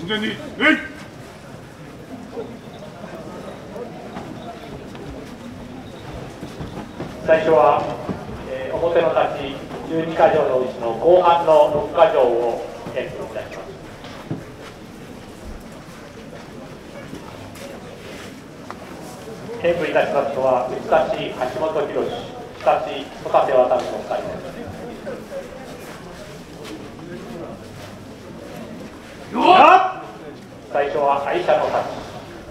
全に最初は、表の立ち12か条のうちの後半の6か条を演舞いたします。演舞いたしますのは内立橋本博史、下立曽田瀬渡の2人です。最初は愛車の立ち。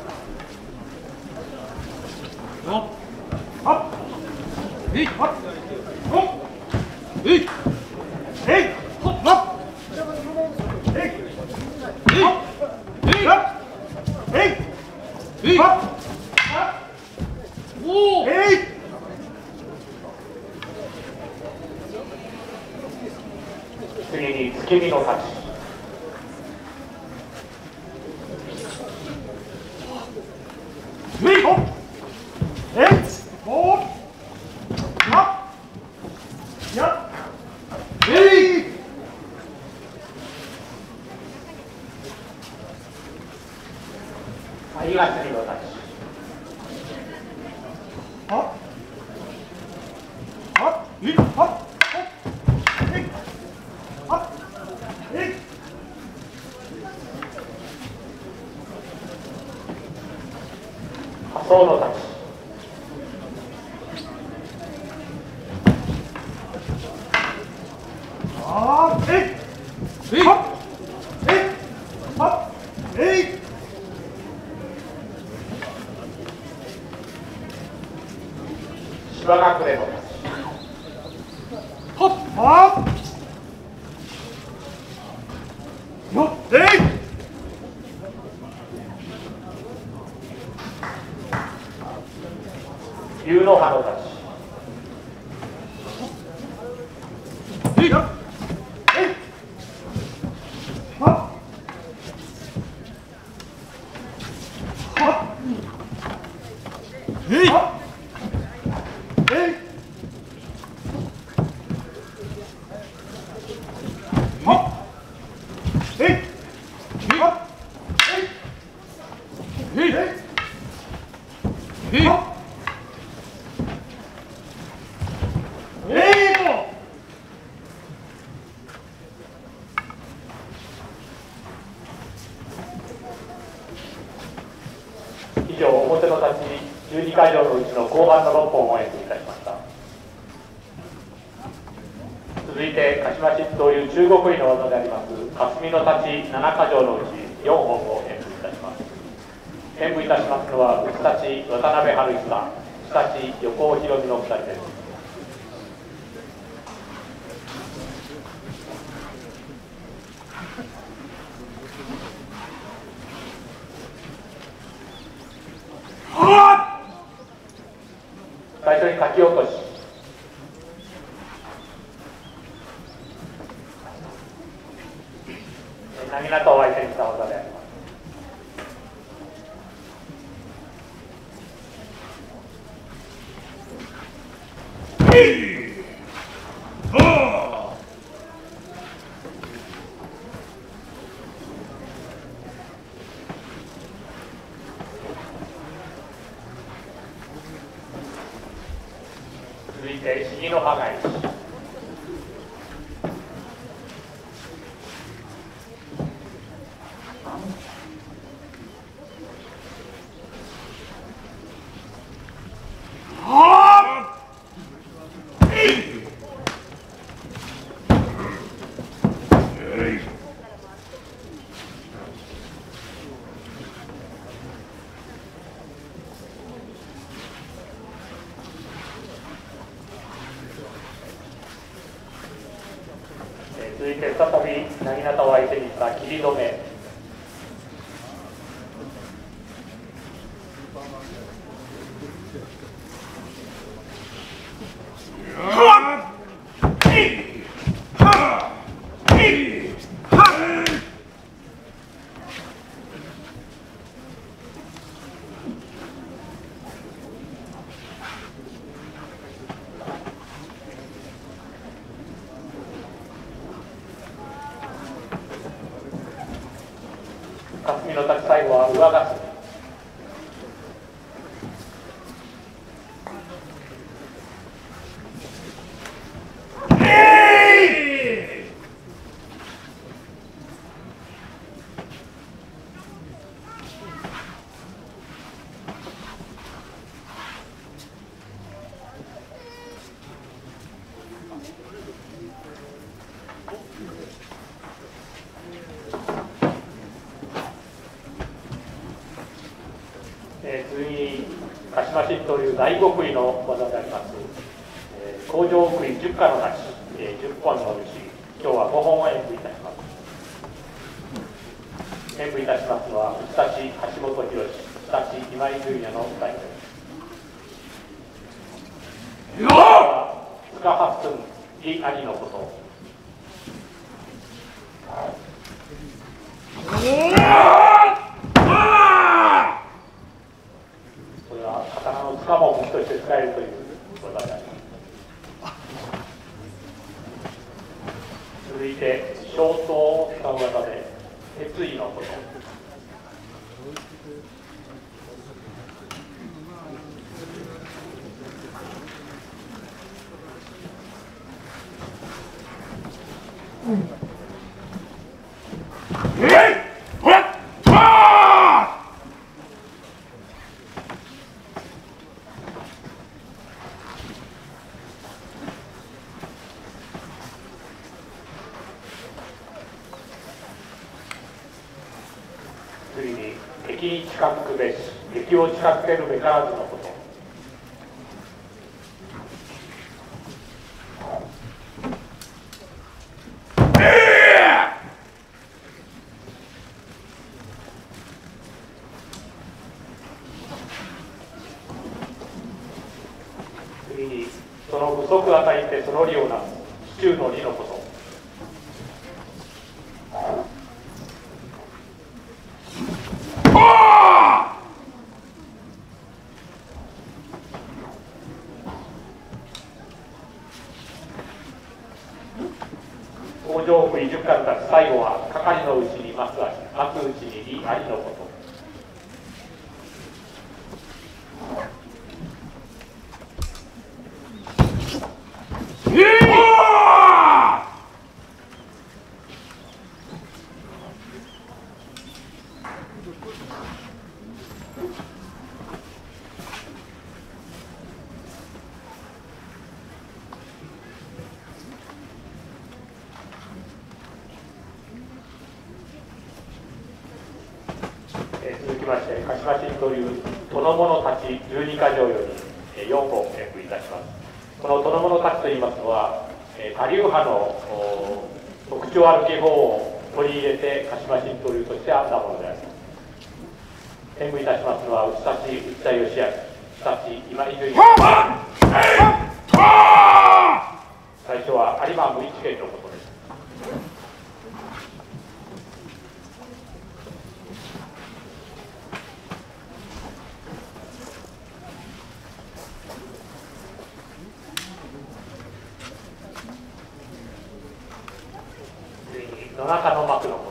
次に月見の立ち。次が次の立ち。仮想の立ち。芝隠れの立ち。竜の葉の立ち。以上、表の立ち12か条のうちの後半の6本を演舞いたしました。続いて鹿島七という中国医の技であります霞の立ち7か条のうち4本を演舞いたします。演舞いたしますのは内立ち渡辺春久、下立ち横尾博美の2人です。最初に書き落とし。なぎなたを相手にした技であります。続いて右の刃返し。続いて再びなぎなたを相手にした切り止め。 霞の立ち最後は上霞。次に鹿島神道流第5杭の技であります、工場杭10下の太刀、10本の牛、今日は5本を演舞いたします。演舞いたしますのは牛たち橋本博、牛たち今井純也の2人です。塚八寸義兄のこと。これは刀の塚も武器として使えるという技であります。続いて小刀を使う技で鉄意のこと。次に敵に近づくべし、敵を近づけるべからずのこと。次にその不足与えてその利をなす、市中の利のこと。工場杭10下たち最後は係のうちに松足、松うちに利ありのこと。続きまして鹿島神道流殿物太刀12か条より4本演舞いたします。この殿物太刀といいますのは他流派の特徴ある技法を取り入れて鹿島神道流として編んだものであります。演舞いたしますのは内田義明、内田今井純也。最初は有馬無一剣のことです。野中の幕のこと。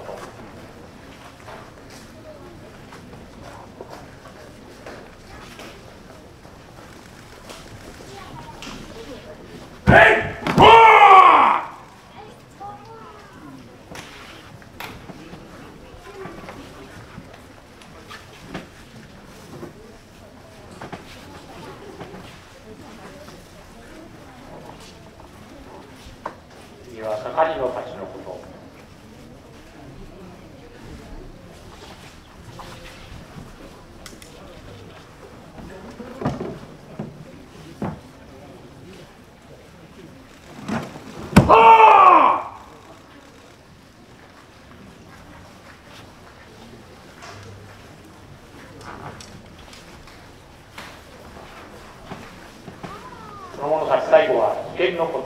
次は係の勝ちのこと。その者たち最後は危険のこと。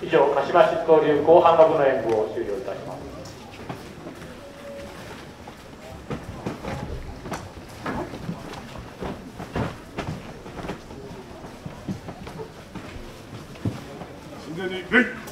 以上、鹿島執刀流後半の部の演舞を終了いたします。 すでに礼。